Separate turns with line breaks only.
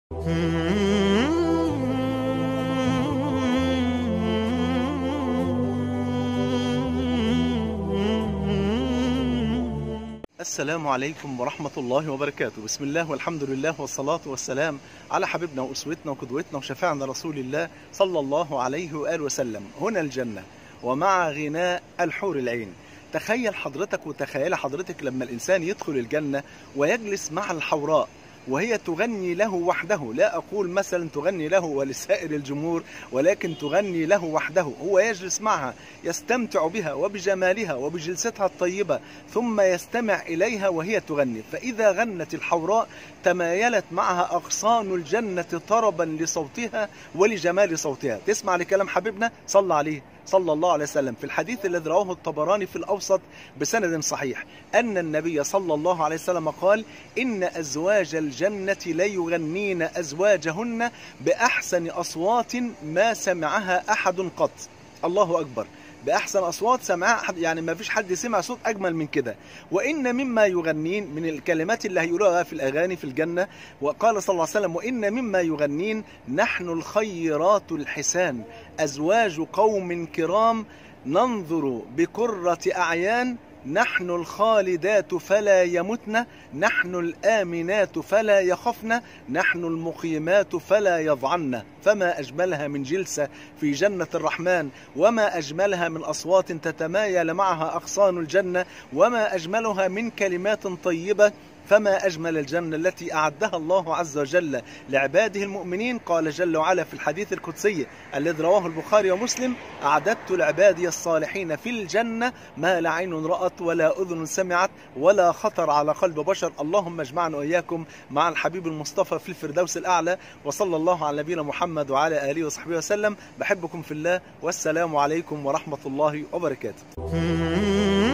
السلام عليكم ورحمة الله وبركاته. بسم الله والحمد لله والصلاة والسلام على حبيبنا وأسوتنا وقدوتنا وشفاعنا رسول الله صلى الله عليه وآله وسلم. هنا الجنة ومع غناء الحور العين. تخيل حضرتك وتخيل حضرتك لما الإنسان يدخل الجنة ويجلس مع الحوراء وهي تغني له وحده، لا أقول مثلا تغني له ولسائر الجمهور، ولكن تغني له وحده، هو يجلس معها يستمتع بها وبجمالها وبجلستها الطيبة، ثم يستمع إليها وهي تغني. فإذا غنت الحوراء تمايلت معها أغصان الجنة طربا لصوتها ولجمال صوتها. تسمع لكلام حبيبنا صلى عليه صلى الله عليه وسلم في الحديث الذي رواه الطبراني في الأوسط بسند صحيح أن النبي صلى الله عليه وسلم قال: إن أزواج الجنة ليغنين أزواجهن بأحسن أصوات ما سمعها أحد قط. الله أكبر، بأحسن أصوات سمعها أحد، يعني ما فيش حد سمع صوت أجمل من كده. وإن مما يغنين من الكلمات اللي هيقولوها في الأغاني في الجنة، وقال صلى الله عليه وسلم: وإن مما يغنين نحن الخيرات الحسان أزواج قوم كرام ننظر بكرة أعيان، نحن الخالدات فلا يمتن، نحن الآمنات فلا يخفن، نحن المقيمات فلا يضعن. فما أجملها من جلسة في جنة الرحمن، وما أجملها من أصوات تتمايل معها أغصان الجنة، وما أجملها من كلمات طيبة. فما أجمل الجنة التي أعدها الله عز وجل لعباده المؤمنين. قال جل وعلا في الحديث القدسي الذي رواه البخاري ومسلم: أعددت لعبادي الصالحين في الجنة ما لا عين رأت ولا أذن سمعت ولا خطر على قلب بشر. اللهم اجمعنا وإياكم مع الحبيب المصطفى في الفردوس الأعلى. وصلى الله على نبينا محمد وعلى آله وصحبه وسلم. بحبكم في الله، والسلام عليكم ورحمة الله وبركاته.